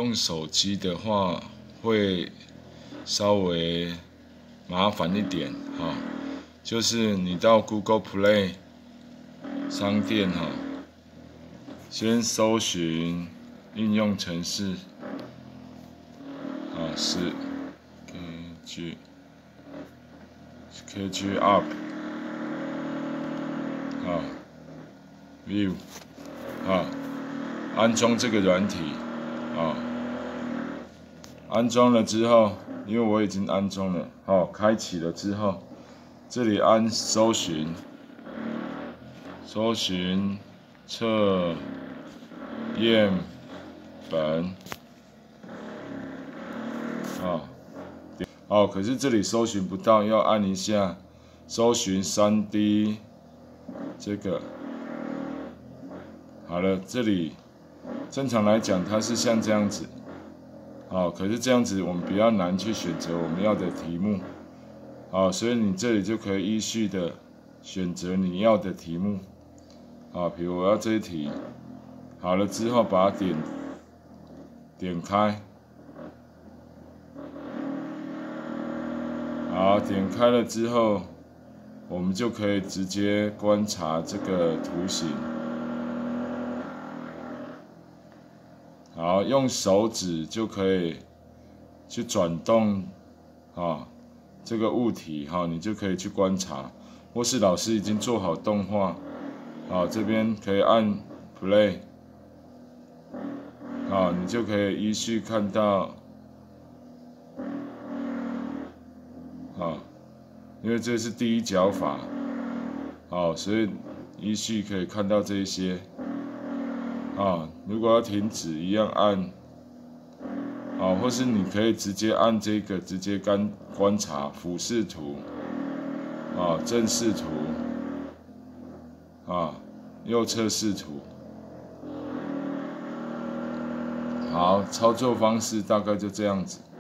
用手机的话会稍微麻烦一点哈，就是你到 Google Play 商店哈，先搜寻应用程式啊是 KG Up 啊 View 啊，安装这个软体啊，安装了之后，因为我已经安装了，好，开启了之后，这里按搜寻测验本啊，哦，可是这里搜寻不到，要按一下搜寻 3D 这个。好了，这里正常来讲它是像这样子，好，可是这样子我们比较难去选择我们要的题目，好，所以你这里就可以依序的选择你要的题目，好，比如我要这一题，好了之后把它点开，好，点开了之后，我们就可以直接观察这个图形。好，用手指就可以去转动啊这个物体哈，你就可以去观察，或是老师已经做好动画，好，这边可以按 play， 好，你就可以依序看到，好，因为这是第一脚法，好，所以依序可以看到这一些。啊，如果要停止，一样按，啊，或是你可以直接按这个，直接观察俯视图，啊，正视图，啊，右侧视图。好，操作方式大概就这样子。